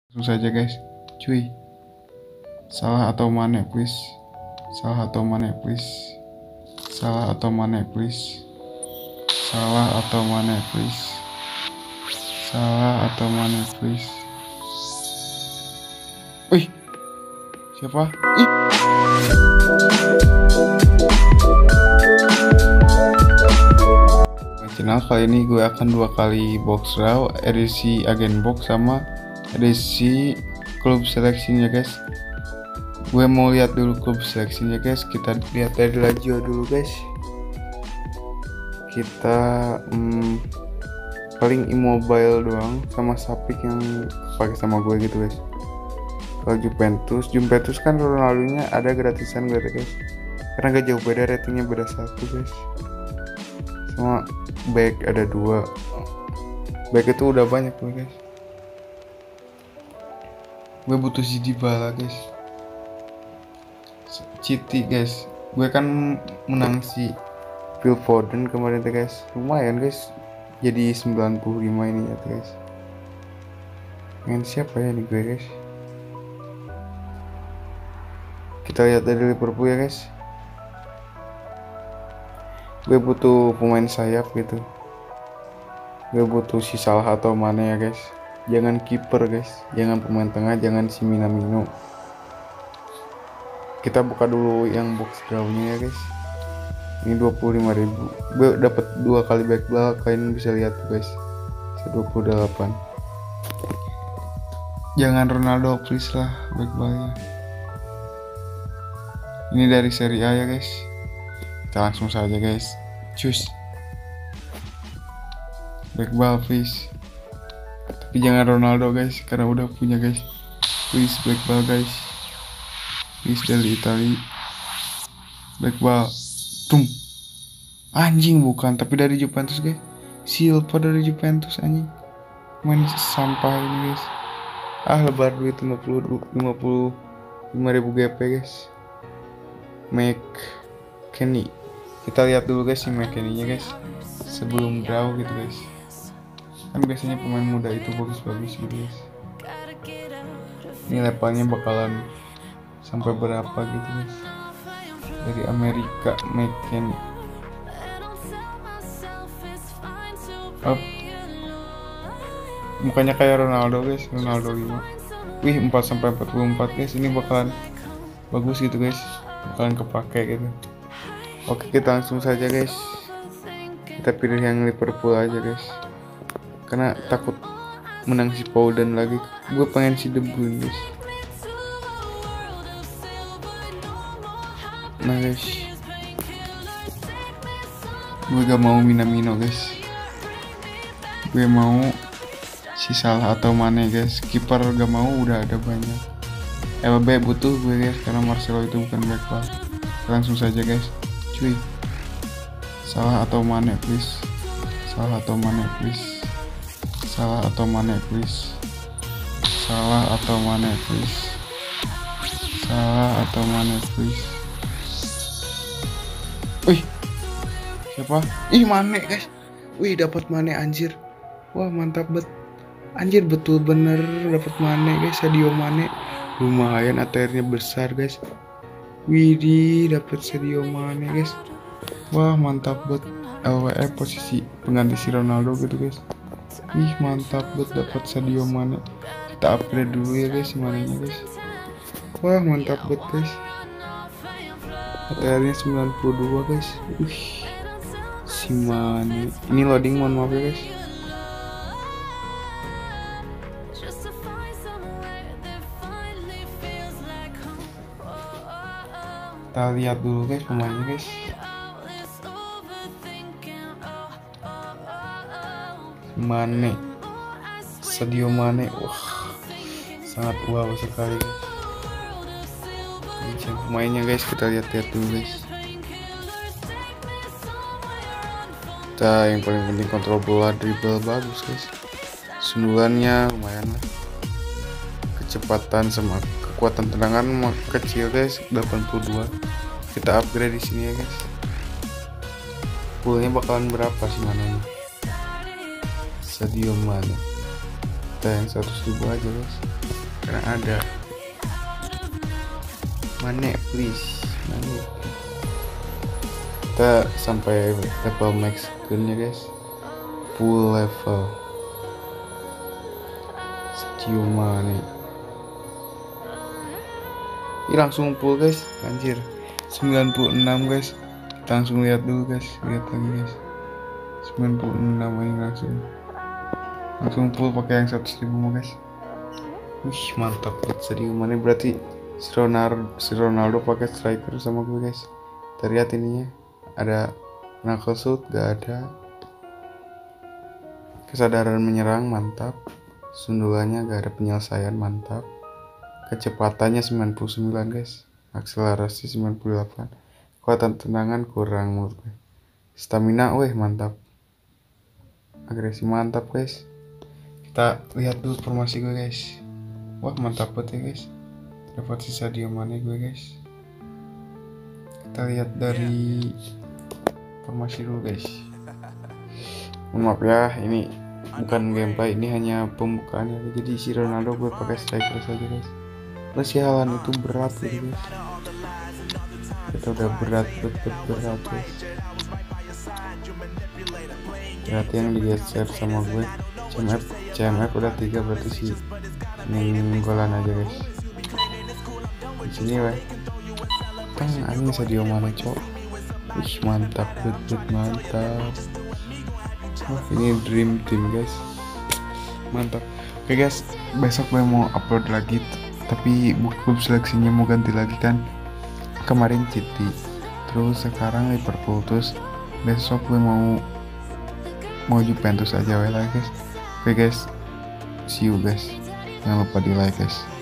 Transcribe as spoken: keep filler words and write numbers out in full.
Langsung saja guys, cuy. Salah atau Mane please. Salah atau Mane please. Salah atau Mane please. Salah atau Mane please. Salah atau Mane please. Wih, siapa? Ih. Channel kali ini gue akan dua kali box draw, edisi agen box sama edisi klub seleksinya guys. Gue mau lihat dulu klub seleksinya guys. Kita lihat dari Lazio dulu guys. Kita hmm, paling Immobile doang sama Sapik yang pakai sama gue gitu guys. Kalau Juventus, Juventus kan Ronaldo-nya ada gratisan gue guys. Karena gak jauh beda, ratingnya beda satu guys. Sama back ada dua. Back itu udah banyak gue guys. Gue butuh si Dybala guys. Citi guys. Gue kan menang si Phil Foden kemarin tuh guys. Lumayan guys. Jadi sembilan puluh lima ini ya guys. Pengen siapa ya nih gue guys. Kita lihat dari Liverpool ya guys. Gue butuh pemain sayap gitu. Gue butuh si Salah atau Mane ya guys. Jangan kiper guys, jangan pemain tengah, jangan si Minamino. Kita buka dulu yang box drawnya ya guys. Ini dua puluh lima ribu. Gue dapat dua kali back ball, kalian bisa lihat guys. dua puluh delapan. Jangan Ronaldo please lah back ballnya. Ini dari seri A ya guys. Kita langsung saja guys. Cus. Back ball please. Tapi jangan Ronaldo guys, karena udah punya guys. Please back ball guys. Please dari Italia. Back ball. Tum. Anjing bukan, tapi dari Juventus guys. Silva dari Juventus anjing. Main sampah ini guys. Ah lebar duit lima puluh lima ribu G P guys. McKennie. Kita lihat dulu guys si McKennie-nya guys. Sebelum draw gitu guys. Kan biasanya pemain muda itu bagus-bagus gitu guys. Ini levelnya bakalan sampai berapa gitu guys. Dari Amerika McKennie. Up. Mukanya kayak Ronaldo guys, Ronaldo lima. Wih, empat sampai empat puluh empat guys. Ini bakalan bagus gitu guys. Bakalan kepake gitu. Oke, kita langsung saja guys. Kita pilih yang Liverpool aja guys. Karena takut menang si Foden lagi. Gue pengen si De Bruyne guys. Nah guys, gue gak mau Minamino guys. Gue mau si Salah atau Mane guys. Kiper gak mau, udah ada banyak. L B butuh gue guys, karena Marcelo itu bukan back ball. Langsung saja guys, cuy. Salah atau Mane please. Salah atau Mane please. Salah atau Mane please. Salah atau Mane please. Salah atau Mane please. Wih, siapa? Ih, Mane guys. Wih, dapat Mane anjir. Wah, mantap bet. Anjir, betul bener dapat Mane guys. Sadio Mane. Lumayan A T R-nya besar guys. Widih, dapat Sadio Mane guys. Wah, mantap bet. L W F posisi pengganti si Ronaldo gitu guys. Ih, mantap bet dapat Sadio Mane. Kita upgrade dulu ya guys si Mane-nya guys. Wah, mantap bet guys. A T R-nya sembilan puluh dua guys. Wih, si Mane. Ini loading, mohon maaf ya guys. Kita lihat dulu guys pemainnya guys. Mane, Sadio Mane, wah sangat wow sekali guys. Ini pemainnya guys, kita lihat-lihat dulu guys. Kita yang paling penting kontrol bola, dribble bagus guys. Sundulannya lumayan lah. Kecepatan sama kekuatan tendangan kecil guys, delapan puluh dua. Kita upgrade di sini ya guys. Poolnya bakalan berapa sih mananya? Sadio Mane. Kita yang seratus ribu aja guys. karena ada Mane, please Mane. Kita sampai level max skill-nya guys, full level Sadio Mane. Ini langsung full guys, anjir sembilan puluh enam guys. Kita langsung lihat dulu guys, lihat lagi guys, sembilan puluh enam ini langsung langsung full pakai yang seratus ribu guys. Wih mantap banget Sadio Mane. Berarti si Ronaldo, si Ronaldo pakai striker sama gue guys. Terlihat ininya ada knuckle shoot, gak ada. Kesadaran menyerang mantap, sundulannya gak ada penyelesaian mantap. Kecepatannya sembilan puluh sembilan guys, akselerasi sembilan puluh delapan. Kekuatan tendangan kurang menurut gue. Stamina weh mantap, agresi mantap guys. Kita lihat dulu formasi gue guys. Wah mantap banget ya guys, dapat si Sadio Mane gue guys. Kita lihat dari formasi dulu guys. Mohon maaf ya, ini bukan gameplay, ini hanya pembukaannya. Jadi si Ronaldo gue pakai striker saja guys. Terus si Haaland itu berat gitu guys. Kita udah berat berat berat guys. Berarti yang digeser sama gue C M F, C M F udah tiga, berarti sih menggolan aja guys. Di sini weh. Tang ini Sadio Mane cok. Wih mantap betul mantap. Wah ini dream team guys. Mantap. Oke guys, besok gue mau upload lagi, tapi buku seleksinya mau ganti lagi kan. Kemarin City, terus sekarang Liverpool, terus besok gue mau mau Juventus aja weh lah guys. Oke guys, see you guys. Jangan lupa di like guys.